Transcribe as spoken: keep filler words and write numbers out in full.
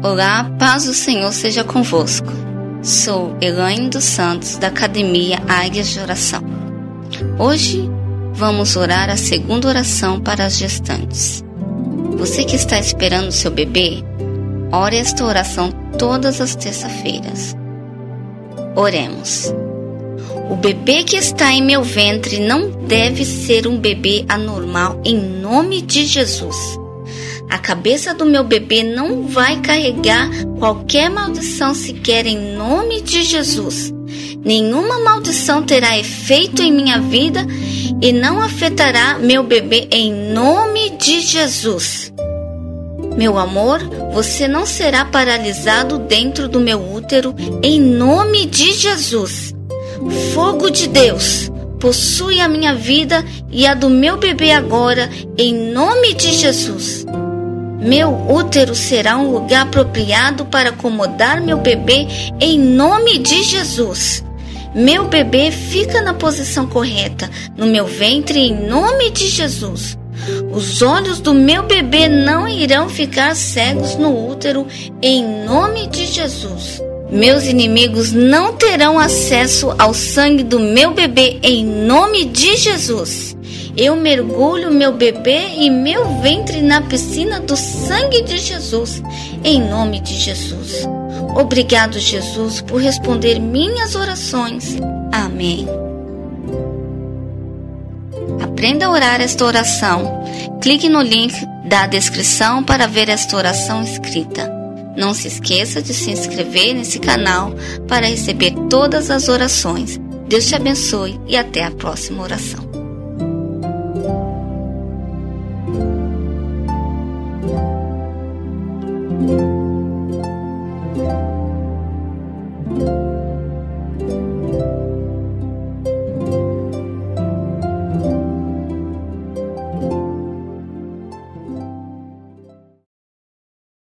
Olá, paz do Senhor seja convosco. Sou Elaine dos Santos, da Academia Águias de Oração. Hoje vamos orar a segunda oração para as gestantes. Você que está esperando seu bebê, ore esta oração todas as terças-feiras. Oremos. O bebê que está em meu ventre não deve ser um bebê anormal, em nome de Jesus. A cabeça do meu bebê não vai carregar qualquer maldição sequer, em nome de Jesus. Nenhuma maldição terá efeito em minha vida e não afetará meu bebê, em nome de Jesus. Meu amor, você não será paralisado dentro do meu útero, em nome de Jesus. Fogo de Deus, possui a minha vida e a do meu bebê agora, em nome de Jesus. Meu útero será um lugar apropriado para acomodar meu bebê, em nome de Jesus. Meu bebê fica na posição correta no meu ventre, em nome de Jesus. Os olhos do meu bebê não irão ficar cegos no útero, em nome de Jesus. Meus inimigos não terão acesso ao sangue do meu bebê, em nome de Jesus. Eu mergulho meu bebê e meu ventre na piscina do sangue de Jesus, em nome de Jesus. Obrigado, Jesus, por responder minhas orações. Amém. Aprenda a orar esta oração. Clique no link da descrição para ver esta oração escrita. Não se esqueça de se inscrever nesse canal para receber todas as orações. Deus te abençoe e até a próxima oração.